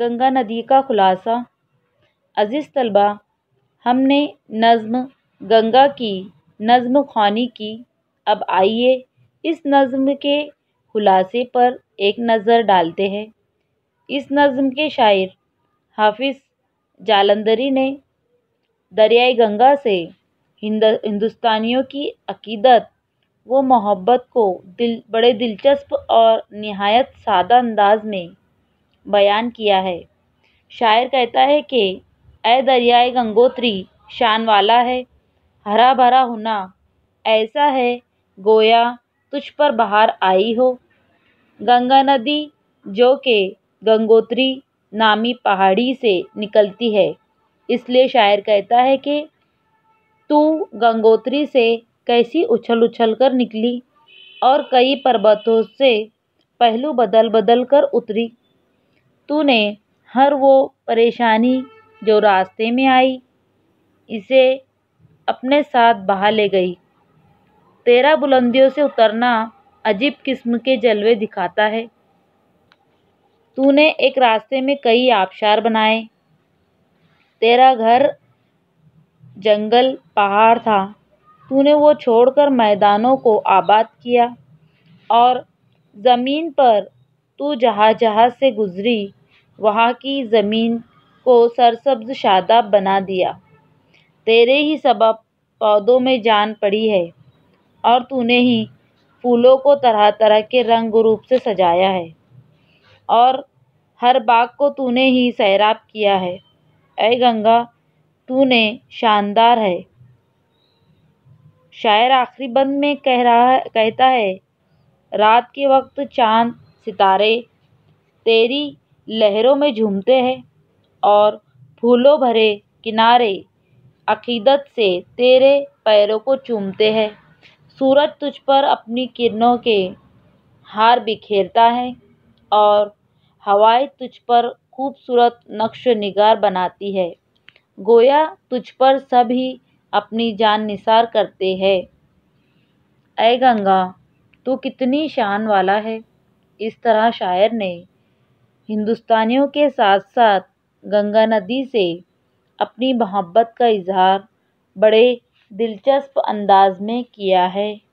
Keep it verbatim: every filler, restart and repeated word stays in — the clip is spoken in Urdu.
گنگا ندی کا خلاصہ۔ عزیز طلبہ، ہم نے نظم گنگا کی نظم خوانی کی، اب آئیے اس نظم کے خلاصے پر ایک نظر ڈالتے ہیں۔ اس نظم کے شاعر حافظ جالندھری نے دریائے گنگا سے ہندوستانیوں کی عقیدت و محبت کو دل بڑے دلچسپ اور نہایت سادہ انداز میں بیان کیا ہے۔ شاعر کہتا ہے کہ اے دریائے گنگوتری، شان والا ہے ہرا بھرا ہونا، ایسا ہے گویا تجھ پر بہار آئی ہو۔ گنگا ندی جو کہ گنگوتری نامی پہاڑی سے نکلتی ہے، اس لیے شاعر کہتا ہے کہ تو گنگوتری سے کیسی اچھل اچھل کر نکلی اور کئی پروتوں سے پہلو بدل بدل کر اتری۔ تو نے ہر وہ پریشانی جو راستے میں آئی، اسے اپنے ساتھ بہا لے گئی۔ تیرا بلندیوں سے اترنا عجیب قسم کے جلوے دکھاتا ہے۔ تو نے ایک راستے میں کئی آبشار بنائے۔ تیرا گھر جنگل پہاڑ تھا، تو نے وہ چھوڑ کر میدانوں کو آباد کیا، اور زمین پر تو جہاں جہاں سے گزری وہاں کی زمین کو سرسبز شاداب بنا دیا۔ تیرے ہی سبب پودوں میں جان پڑی ہے، اور تو نے ہی پھولوں کو طرح طرح کے رنگ روپ سے سجایا ہے، اور ہر باغ کو تو نے ہی سیراب کیا ہے۔ اے گنگا، تو نے شاندار ہے۔ شاعر آخری بند میں کہہ رہا کہتا ہے رات کے وقت چاند ستارے تیری لہروں میں جھومتے ہیں، اور پھولوں بھرے کنارے عقیدت سے تیرے پیروں کو چومتے ہیں۔ سورج تجھ پر اپنی کرنوں کے ہار بکھیرتا ہے، اور ہوائیں تجھ پر خوبصورت نقش و نگار بناتی ہیں، گویا تجھ پر سب ہی اپنی جان نثار کرتے ہیں۔ اے گنگا، تو کتنی شان والا ہے۔ اس طرح شاعر نے ہندوستانیوں کے ساتھ ساتھ گنگا ندی سے اپنی محبت کا اظہار بڑے دلچسپ انداز میں کیا ہے۔